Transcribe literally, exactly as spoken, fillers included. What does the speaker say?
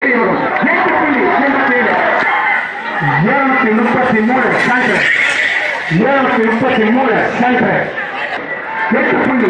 வரும் எட்டு புள்ளி எண்பத்தி ஏழு இருநூத்தி முப்பத்தி மூணு சென்டர் இருநூத்தி முப்பத்தி மூணு சென்டர் எட்டு புள்ளி